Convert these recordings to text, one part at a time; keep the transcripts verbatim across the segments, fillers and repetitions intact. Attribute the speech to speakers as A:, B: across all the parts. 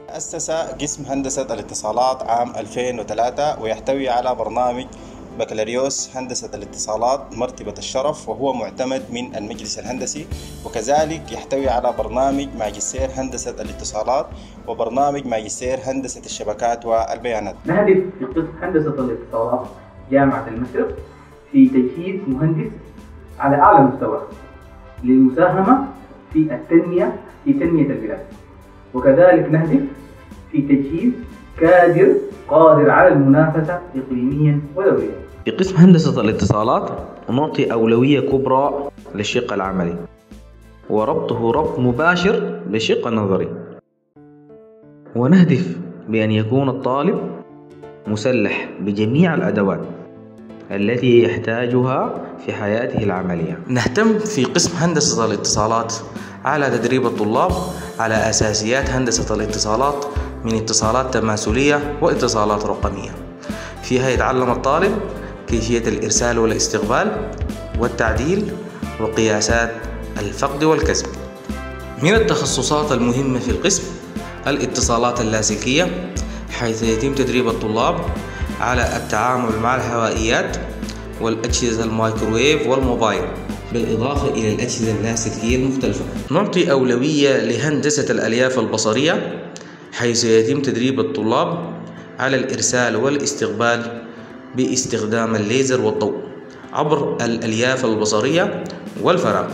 A: أسس قسم هندسة الاتصالات عام ألفين وثلاثة، ويحتوي على برنامج بكالوريوس هندسة الاتصالات مرتبة الشرف، وهو معتمد من المجلس الهندسي، وكذلك يحتوي على برنامج ماجستير هندسة الاتصالات وبرنامج ماجستير هندسة الشبكات والبيانات.
B: نهدف في قسم هندسة الاتصالات جامعة المشرق في تجهيز مهندس على أعلى مستوى للمساهمة في التنمية في تنمية البلاد، وكذلك نهدف في تجهيز كادر قادر على المنافسة إقليميا ودوليا.
C: في قسم هندسة الاتصالات نعطي أولوية كبرى للشق العملي، وربطه ربط مباشر بالشق النظري، ونهدف بأن يكون الطالب مسلح بجميع الأدوات التي يحتاجها في حياته العملية. نهتم في قسم هندسة الاتصالات على تدريب الطلاب على أساسيات هندسة الاتصالات من اتصالات تماثلية واتصالات رقمية. فيها يتعلم الطالب كيفية الإرسال والاستقبال والتعديل وقياسات الفقد والكسب. من التخصصات المهمة في القسم الاتصالات اللاسلكية، حيث يتم تدريب الطلاب على التعامل مع الهوائيات والأجهزة الميكروويف والموبايل، بالإضافة إلى الأجهزة اللاسلكية المختلفة. نعطي أولوية لهندسة الألياف البصرية، حيث يتم تدريب الطلاب على الإرسال والاستقبال باستخدام الليزر والضوء عبر الألياف البصرية والفراغ.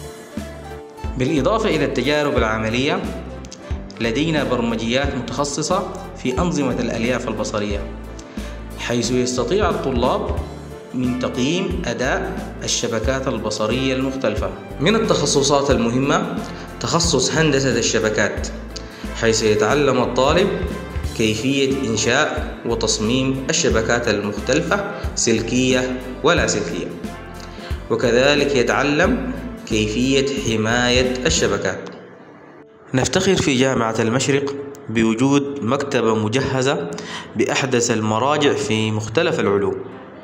C: بالإضافة إلى التجارب العملية، لدينا برمجيات متخصصة في أنظمة الألياف البصرية، حيث يستطيع الطلاب من تقييم أداء الشبكات البصرية المختلفة. من التخصصات المهمة تخصص هندسة الشبكات، حيث يتعلم الطالب كيفية إنشاء وتصميم الشبكات المختلفة سلكية ولا سلكية، وكذلك يتعلم كيفية حماية الشبكات. نفتخر في جامعة المشرق بوجود مكتبة مجهزة بأحدث المراجع في مختلف العلوم،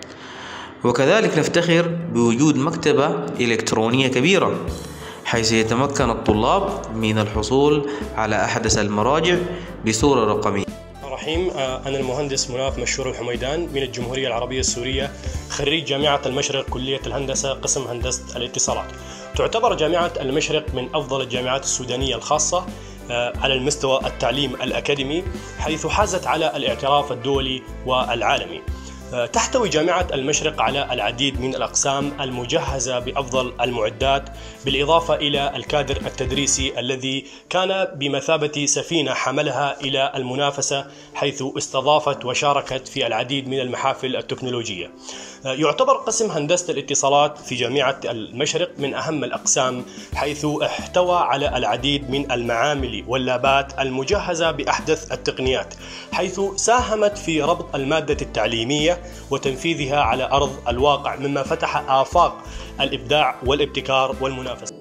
C: وكذلك نفتخر بوجود مكتبة إلكترونية كبيرة، حيث يتمكن الطلاب من الحصول على أحدث المراجع بصورة رقمية.
D: رحيم أنا المهندس مناف مشهور الحميدان من الجمهورية العربية السورية، خريج جامعة المشرق كلية الهندسة قسم هندسة الاتصالات. تعتبر جامعة المشرق من أفضل الجامعات السودانية الخاصة على المستوى التعليم الأكاديمي، حيث حازت على الاعتراف الدولي والعالمي. تحتوي جامعة المشرق على العديد من الأقسام المجهزة بأفضل المعدات، بالإضافة إلى الكادر التدريسي الذي كان بمثابة سفينة حملها إلى المنافسة، حيث استضافت وشاركت في العديد من المحافل التكنولوجية. يعتبر قسم هندسة الاتصالات في جامعة المشرق من أهم الأقسام، حيث احتوى على العديد من المعامل واللابات المجهزة بأحدث التقنيات، حيث ساهمت في ربط المادة التعليمية وتنفيذها على أرض الواقع، مما فتح آفاق الإبداع والابتكار والمنافسة.